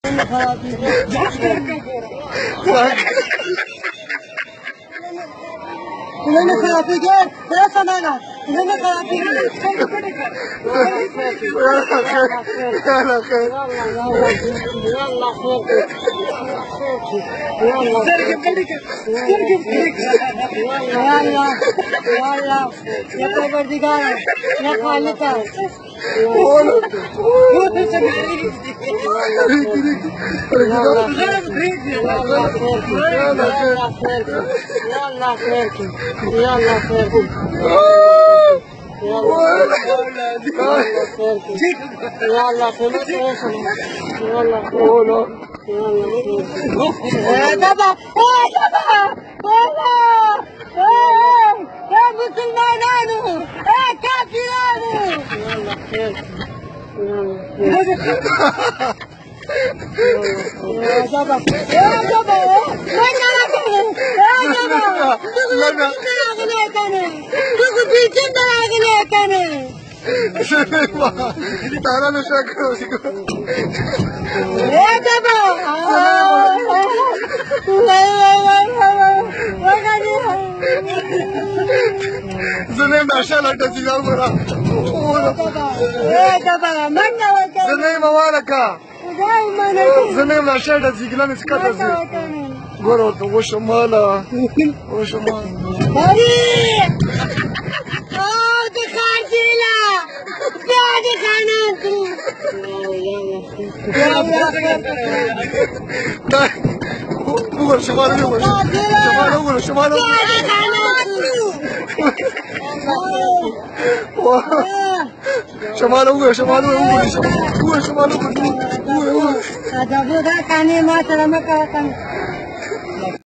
Ulan karafi gel. Bırak sana. Ulan karafi gel. Ya Parvardigar, ya Khaliqa. तारा नशा करो زنه نشا لټه سیګار مرا زنه موالکا زنه نشا د سیګلان سکته زه ګورو ته وشماله شمال